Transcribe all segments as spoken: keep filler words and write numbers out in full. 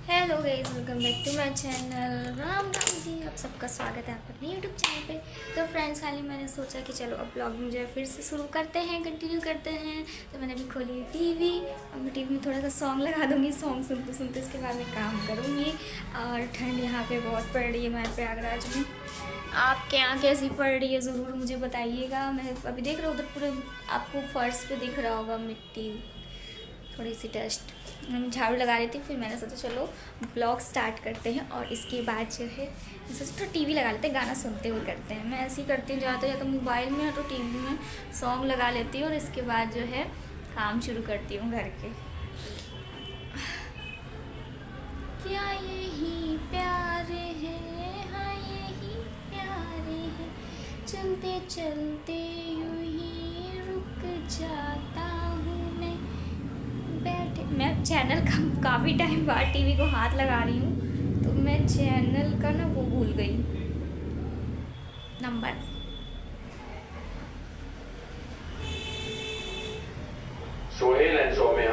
Hello guys, welcome back to my channel. राम राम जी, आप सबका स्वागत है आप अपने यूट्यूब चैनल पे। तो फ्रेंड्स, हाल ही मैंने सोचा कि चलो अब ब्लॉगिंग जो है फिर से शुरू करते हैं, कंटिन्यू करते हैं। तो मैंने अभी खोली टीवी। अब मैं टीवी में थोड़ा सा सॉन्ग लगा दूँगी, सॉन्ग सुनते सुनते इसके बाद में काम करूँगी। और ठंड यहाँ पर बहुत पड़ रही है, मैं प्रयागराज में। आपके यहाँ कैसी पड़ रही है ज़रूर मुझे बताइएगा। मैं अभी देख रहा हूँ उधर पूरे आपको फर्श पे दिख रहा होगा मिट्टी, थोड़ी सी डस्ट। हम झाड़ू लगा रही थी, फिर मैंने सोचा चलो ब्लॉग स्टार्ट करते हैं। और इसके बाद जो है सोचा तो टीवी लगा लेते हैं, गाना सुनते हुए करते हैं। मैं ऐसे ही करती हूँ, ज़्यादातर या तो मोबाइल में या तो टीवी में सॉन्ग लगा लेती हूँ और इसके बाद जो है काम शुरू करती हूँ घर के। क्या यही प्यार है, हाँ यही प्यार है, चलते चलते यूं ही रुक जाता हूँ मैं बैठे। मैं चैनल का काफ़ी टाइम बाद टीवी को हाथ लगा रही हूँ, तो मैं चैनल का ना वो भूल गई नंबर। सोहेल एंड सौम्या,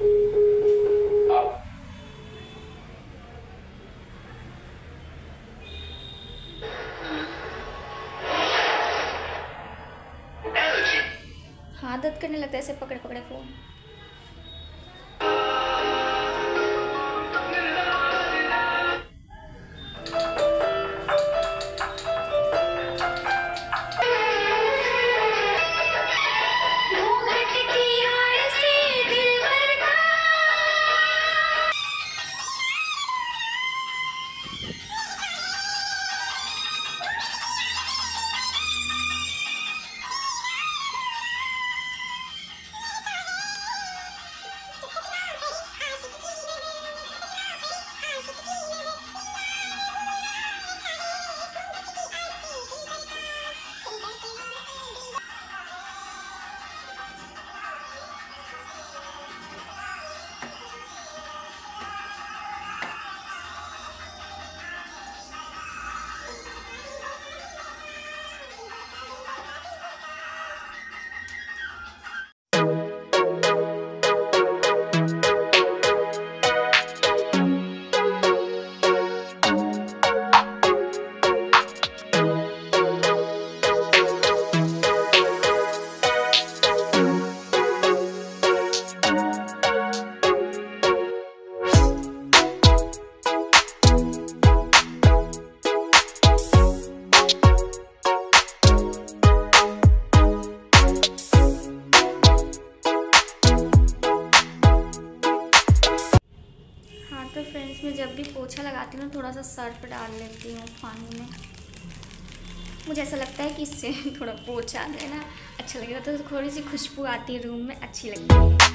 आप हाथ दर्द करने लगता है ऐसे पकड़े पकड़े फ़ोन। तो फ्रेंड्स, मैं जब भी पोछा लगाती हूँ थोड़ा सा सर्फ डाल लेती हूँ पानी में। मुझे ऐसा लगता है कि इससे थोड़ा पोछा देना अच्छा लगेगा, तो थोड़ी सी खुशबू आती है रूम में, अच्छी लगती है।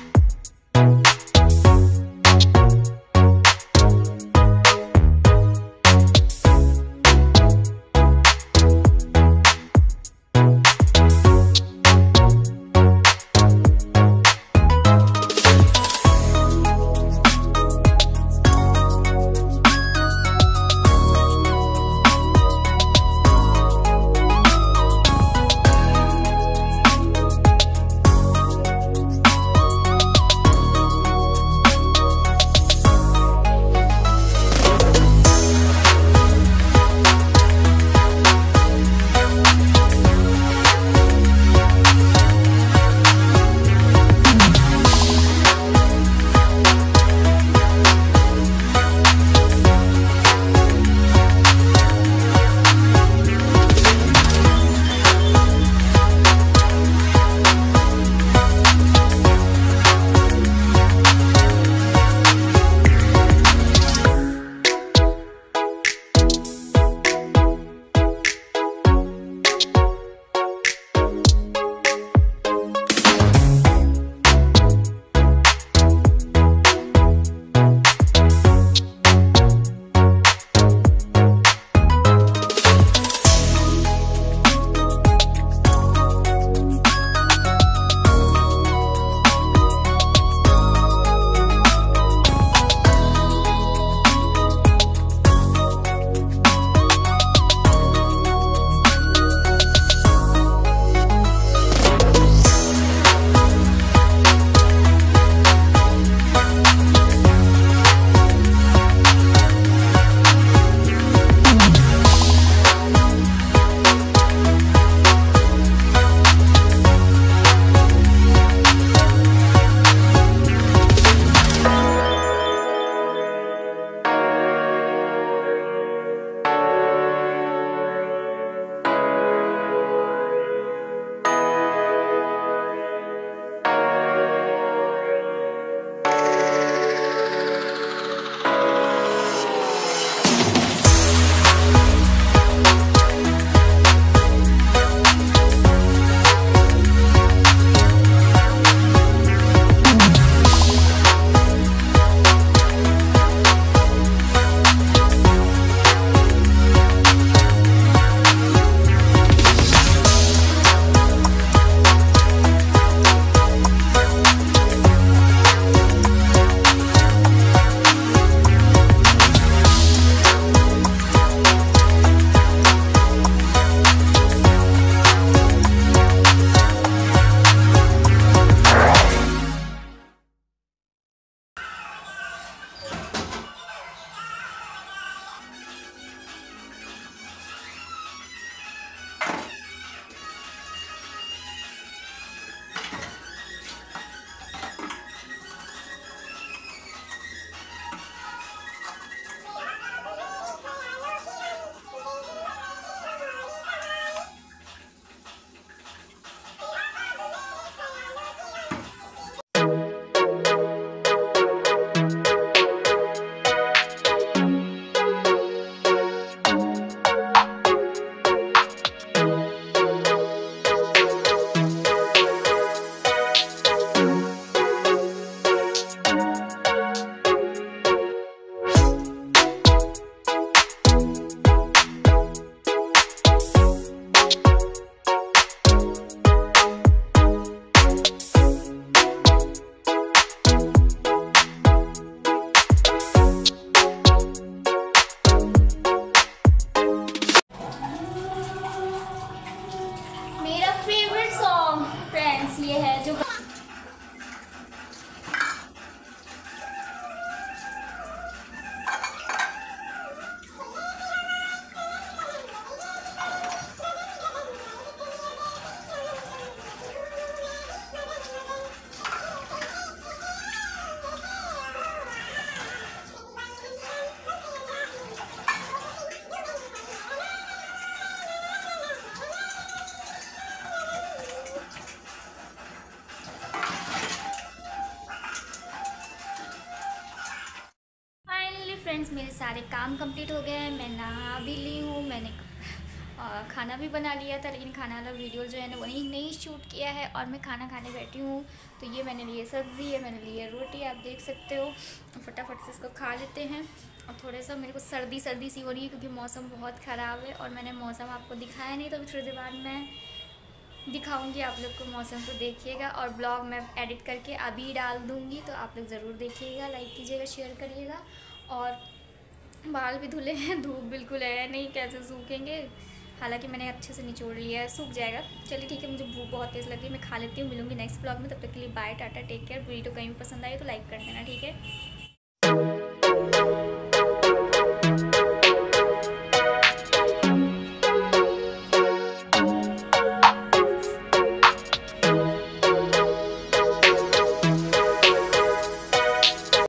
फ्रेंड्स मेरे सारे काम कंप्लीट हो गए हैं, मैं नहा भी ली हूँ, मैंने और खाना भी बना लिया था, लेकिन खाना वाला वीडियो जो है ना वही नहीं शूट किया है और मैं खाना खाने बैठी हूँ। तो ये मैंने लिए सब्ज़ी है, मैंने लिए रोटी, आप देख सकते हो। फटाफट से इसको खा लेते हैं। और थोड़ा सा मेरे को सर्दी सर्दी सी हो रही है क्योंकि मौसम बहुत ख़राब है और मैंने मौसम आपको दिखाया नहीं, तो अभी थोड़ी देर बाद मैं दिखाऊंगी आप लोग को मौसम, तो देखिएगा। और ब्लॉग मैं एडिट करके अभी डाल दूँगी, तो आप लोग ज़रूर देखिएगा, लाइक कीजिएगा, शेयर करिएगा। और बाल भी धुले हैं, धूप बिल्कुल है नहीं, कैसे सूखेंगे। हालांकि मैंने अच्छे से निचोड़ लिया है, सूख जाएगा। चलिए ठीक है, मुझे भूख बहुत तेज़ लग रही है, मैं खा लेती हूँ। मिलूंगी नेक्स्ट ब्लॉग में, तब तक के लिए bye, tata, take care. Video कहीं भी पसंद आई तो लाइक कर देना, ठीक है।